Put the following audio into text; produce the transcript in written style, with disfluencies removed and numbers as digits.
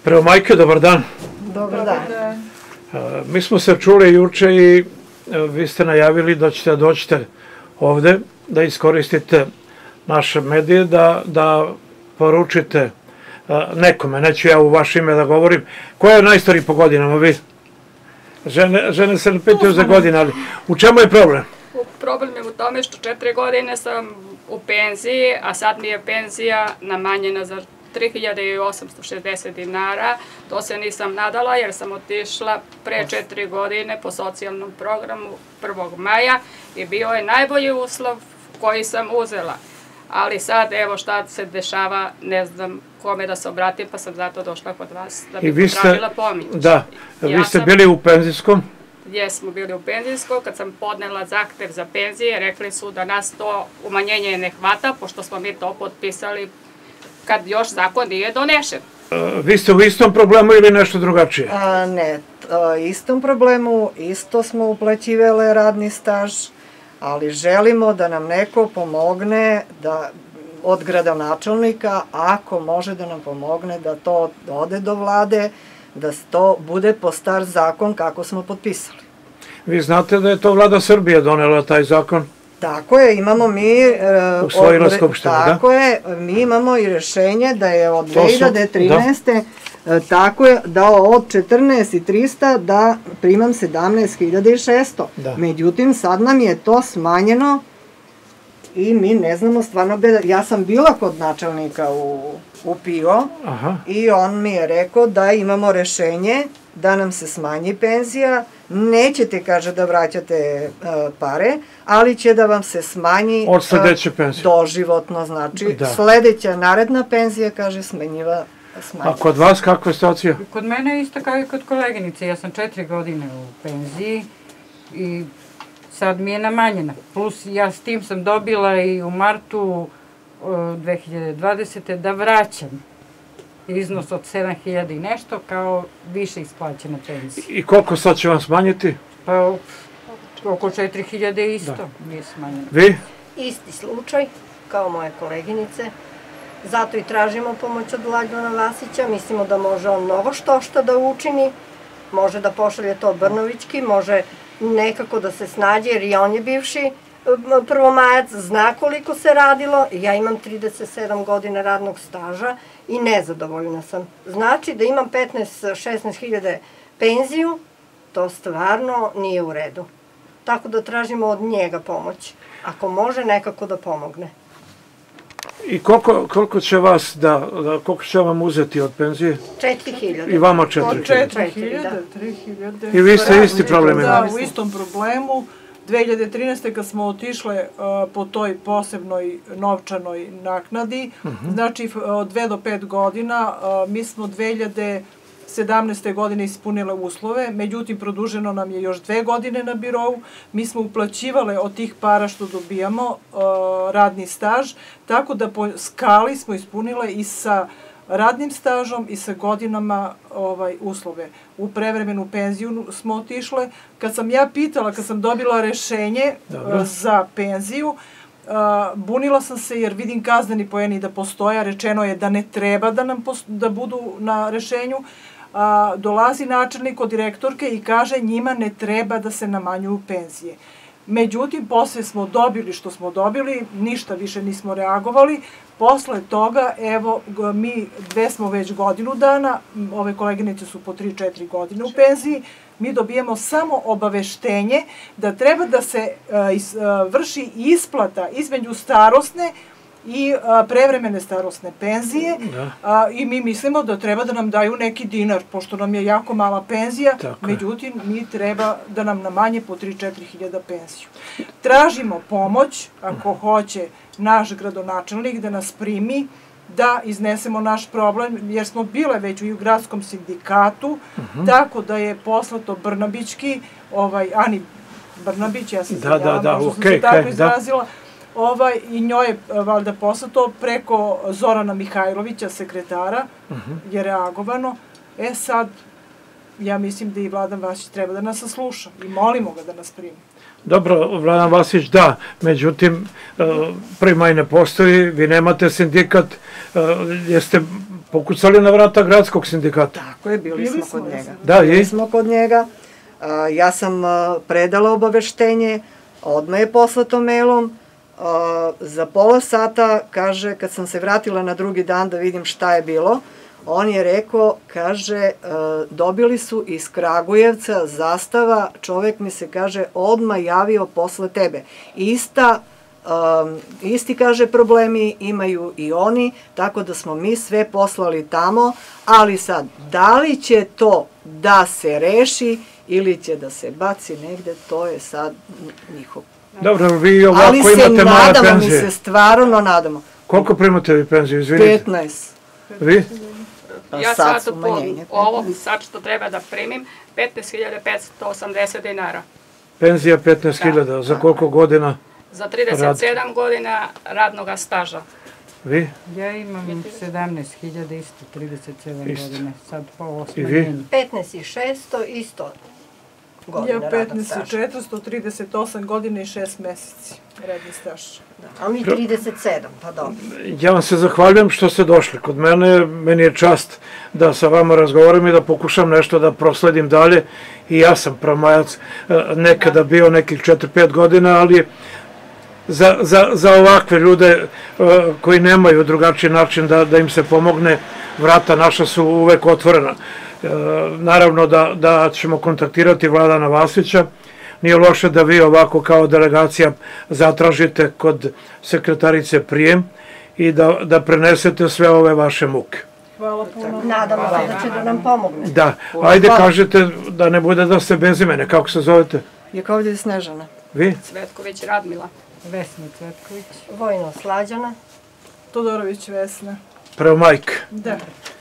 Prvo majke, dobar dan. Dobar dan. Mi smo se čuli juče i vi ste najavili da ćete doći ovde, da iskoristite naše medije, da poručite nekome, neću ja u vaše ime da govorim. Ko je najstariji po godinama, vi? Žene se ne pitaju za godine, ali u čemu je problem? Problem je u tome što 4 godine sam u penziji, a sad mi je penzija namanjena za 3860 dinara. To se nisam nadala jer sam otišla pre 4 godine po socijalnom programu 1. maja i bio je najbolji uslov koji sam uzela. Ali sad, evo šta se dešava, ne znam kome da se obratim, pa sam zato došla kod vas da bih potražila pomoć. Da, vi ste bili u penzijskom? Jesmo bili u penzijskom. Kad sam podnela zahtev za penzije, rekli su da nas to umanjenje ne hvata, pošto smo mi to potpisali kad još zakon nije donešen. Vi ste u istom problemu ili nešto drugačije? Ne, istom problemu, isto smo uplaćivale radni staž, ali želimo da nam neko pomogne od gradonačelnika, ako može da nam pomogne da to ode do vlade, da to bude po star zakon kako smo potpisali. Vi znate da je to vlada Srbije donela taj zakon? Tako je, imamo mi... Usvojila Skupština, da? Tako je, mi imamo i rešenje da je od 2013. Tako je, da od 14.300 da primam 17.600. Međutim, sad nam je to smanjeno i mi ne znamo stvarno... Ja sam bila kod načelnika u PIO i on mi je rekao da imamo rešenje da nam se smanji penzija. Nećete, kaže, da vraćate pare, ali će da vam se smanji od sledeće penzije. Doživotno, znači sledeća naredna penzija, kaže, smanjiva. A kod vas kakva je situacija? Kod mene je isto kao i kod koleginice. Ja sam 4 godine u penziji i sad mi je namanjena. Plus ja s tim sam dobila i u martu 2020. da vraćam iznos od 7.000 i nešto kao više isplaćene penzije. I koliko sad će vam smanjiti? Pa oko 4.000 isto mi je smanjeno. Vi? Isti slučaj kao moje koleginice. Zato i tražimo pomoć od Lagana Vasića. Mislimo da može on mnogo što da učini. Može da pošalje to Brnovićki, može nekako da se snađe jer i on je bivši prvomajac, zna koliko se radilo. Ja imam 37 godina radnog staža i nezadovoljna sam. Znači da imam 15-16 hiljada penziju, to stvarno nije u redu. Tako da tražimo od njega pomoć. Ako može nekako da pomogne. I koliko će vas koliko će vam uzeti od penzije? 4.000. I vama 4.000? Od 4.000, 3.000. I vi ste isti problem imali? Da, u istom problemu. 2013. kad smo otišle po toj posebnoj novčanoj naknadi, znači od 2 do 5 godina, mi smo 2017. godine ispunile uslove, međutim produženo nam je još 2 godine na birovu, mi smo uplaćivale od tih para što dobijamo radni staž, tako da po skali smo ispunile i sa radnim stažom i sa godinama uslove. U prevremenu penziju smo otišle. Kad sam ja pitala, kad sam dobila rešenje za penziju, bunila sam se jer vidim kazneni poeni da postoja, rečeno je da ne treba da budu na rešenju. Dolazi načelnik od direktorke i kaže njima ne treba da se namanjuju penzije. Međutim, posle smo dobili što smo dobili, ništa više nismo reagovali. Posle toga, evo, mi dve smo već godinu dana, ove koleginice su po 3-4 godine u penziji, mi dobijemo samo obaveštenje da treba da se vrši isplata između starosne i prevremene starosne penzije i mi mislimo da treba da nam daju neki dinar, pošto nam je jako mala penzija, međutim mi treba da nam namanje po 3-4 hiljada penziju. Tražimo pomoć, ako hoće naš gradonačelnik da nas primi, da iznesemo naš problem, jer smo bile već u gradskom sindikatu, tako da je poslato Brnabićki, Ani Brnabić, ja se izvinjavam, možda sam se tako izrazila, i njoj je valjda poslato preko Zorana Mihajlovića, sekretara, je reagovano. Sad, ja mislim da i Vladan Vasić treba da nas sasluša i molimo ga da nas primi. Dobro, Vladan Vasić da, međutim, 1. maj ne postoji, vi nemate sindikat, jeste pokucali na vrata gradskog sindikata. Tako je, bili smo kod njega. Da, bili smo kod njega. Ja sam predala obaveštenje, odmah je poslato mailom. Za pola sata, kaže, kad sam se vratila na drugi dan da vidim šta je bilo, on je rekao, kaže, dobili su iz Kragujevca Zastava, čovek mi se, kaže, odmah javio posle tebe. Isti, kaže, problemi imaju i oni, tako da smo mi sve poslali tamo, ali sad, da li će to da se reši ili će da se baci negde, to je sad njihov. Dobro, vi ovako imate male penzije. Ali mi se stvarno nadamo. Koliko primate vi penziju, izvinite? 15. Vi? Ja sad ovo sad što treba da primim, 15.580 dinara. Penzija 15.000, za koliko godina? Za 37 godina radnog staža. Vi? Ja imam 17.000, isto 37 godine, sad po 8. I vi? 15.600, isto godina radnog staža. Ja 15.438 godina i 6 meseci radni staž. A mi 37, pa dobro. Ja vam se zahvaljujem što ste došli kod mene, meni je čast da sa vama razgovaram i da pokušam nešto da prosledim dalje. I ja sam promajac nekada bio nekih 4-5 godina, ali za ovakve ljude koji nemaju drugačiji način da im se pomogne, vrata naša su uvek otvorena. Naravno da ćemo kontaktirati Vladana Vasića. Nije loše da vi ovako kao delegacija zatražite kod sekretarice prijem i da prenesete sve ove vaše muke. Hvala puno. Nadamo se da će da nam pomogne. Da, ajde kažete da ne bude da ste bez imene, kako se zovete? Jakovljević Snežana. Vi? Cvetković Radmila. Vesna Cvetković. Vojno Slađana. Todorović Vesna. Prvo majk. Da.